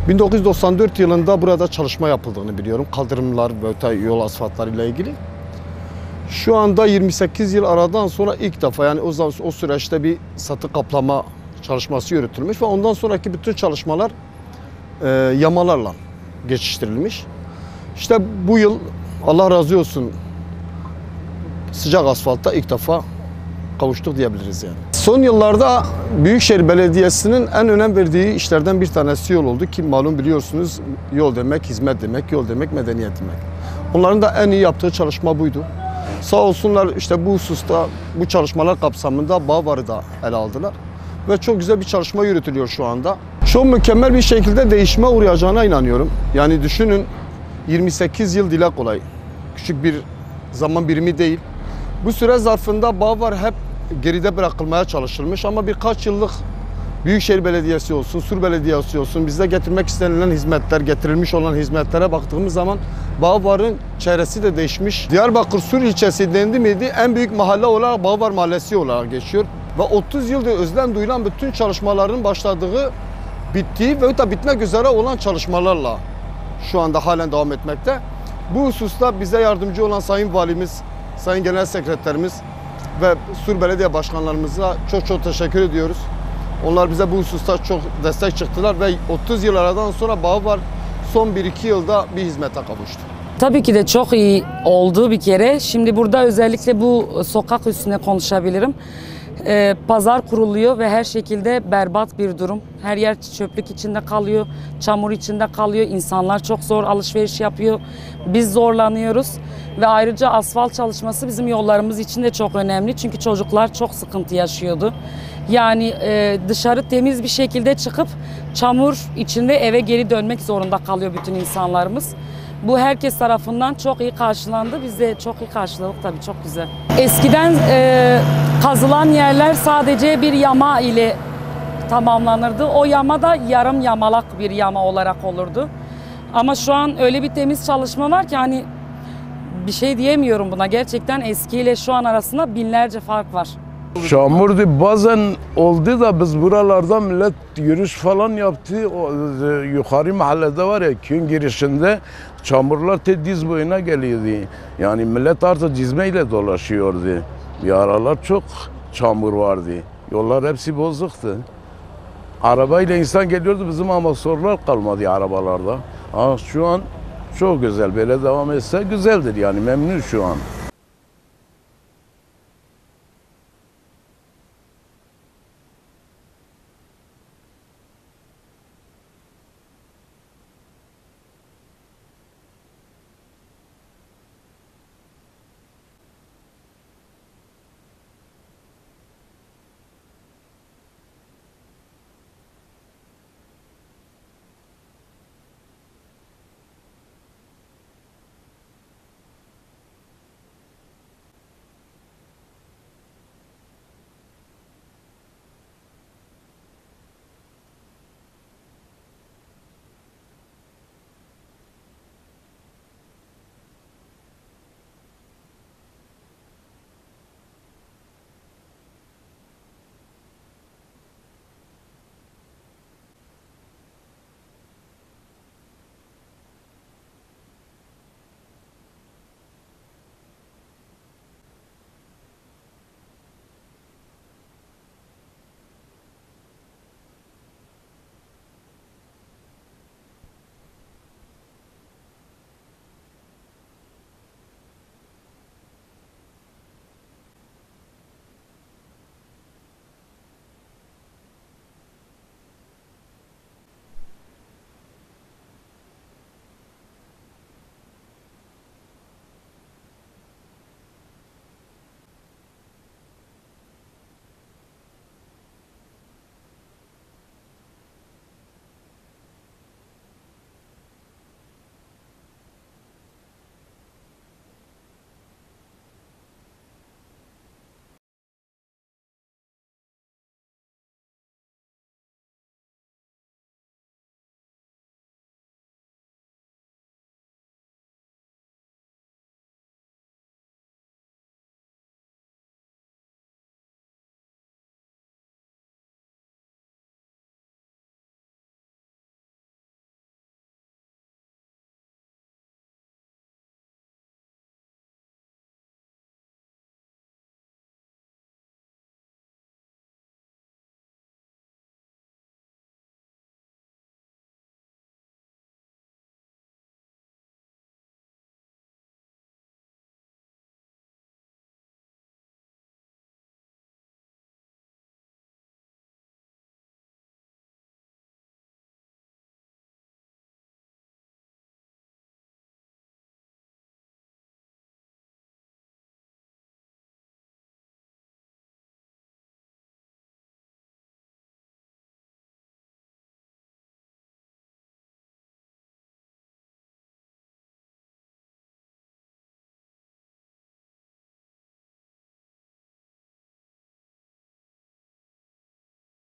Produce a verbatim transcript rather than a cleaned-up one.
bin dokuz yüz doksan dört yılında burada çalışma yapıldığını biliyorum. Kaldırımlar ve yol asfaltları ile ilgili. Şu anda yirmi sekiz yıl aradan sonra ilk defa, yani o zaman o süreçte bir satı kaplama çalışması yürütülmüş ve ondan sonraki bütün çalışmalar e, yamalarla geçiştirilmiş. İşte bu yıl Allah razı olsun sıcak asfaltta ilk defa kavuştuk diyebiliriz yani. Son yıllarda Büyükşehir Belediyesi'nin en önem verdiği işlerden bir tanesi yol oldu ki malum biliyorsunuz yol demek hizmet demek, yol demek medeniyet demek. Onların da en iyi yaptığı çalışma buydu. Sağ olsunlar işte bu hususta bu çalışmalar kapsamında Bağvar'ı da ele aldılar. Ve çok güzel bir çalışma yürütülüyor şu anda. Çok mükemmel bir şekilde değişime uğrayacağına inanıyorum. Yani düşünün yirmi sekiz yıl dile kolay. Küçük bir zaman birimi değil. Bu süre zarfında Bağvar hep geride bırakılmaya çalışılmış ama birkaç yıllık Büyükşehir Belediyesi olsun, Sur Belediyesi olsun bize getirmek istenilen hizmetler, getirilmiş olan hizmetlere baktığımız zaman Bağvar'ın çehresi de değişmiş. Diyarbakır Sur ilçesi dendi miydi en büyük mahalle olarak Bağvar Mahallesi olarak geçiyor. Ve otuz yıldır özlem duyulan bütün çalışmaların başladığı, bittiği ve da bitmek üzere olan çalışmalarla şu anda halen devam etmekte. Bu hususta bize yardımcı olan Sayın Valimiz, Sayın Genel Sekreterimiz ve Sur Belediye Başkanlarımıza çok çok teşekkür ediyoruz. Onlar bize bu hususta çok destek çıktılar ve otuz yıl aradan sonra Bağvar son bir iki yılda bir hizmete kavuştu. Tabii ki de çok iyi oldu bir kere. Şimdi burada özellikle bu sokak üstüne konuşabilirim. Ee, pazar kuruluyor ve her şekilde berbat bir durum. Her yer çöplük içinde kalıyor, çamur içinde kalıyor. İnsanlar çok zor alışveriş yapıyor. Biz zorlanıyoruz. Ve ayrıca asfalt çalışması bizim yollarımız için de çok önemli. Çünkü çocuklar çok sıkıntı yaşıyordu. Yani e, dışarı temiz bir şekilde çıkıp çamur içinde eve geri dönmek zorunda kalıyor bütün insanlarımız. Bu herkes tarafından çok iyi karşılandı. Biz de çok iyi karşıladık tabii, çok güzel. Eskiden e, kazılan yerler sadece bir yama ile tamamlanırdı. O yama da yarım yamalak bir yama olarak olurdu. Ama şu an öyle bir temiz çalışma var ki hani bir şey diyemiyorum buna. Gerçekten eskiyle şu an arasında binlerce fark var. Çamurdu bazen oldu da biz buralarda millet yürüyüş falan yaptı. O, e, yukarı mahallede var ya köyün girişinde çamurlar te diz boyuna geliyordu. Yani millet artık cizmeyle dolaşıyordu. Bir aralar çok çamur vardı. Yollar hepsi bozuktu. Arabayla insan geliyordu bizim ama sorular kalmadı arabalarda. Ha, şu an çok güzel, böyle devam etse güzeldir yani, memnun şu an.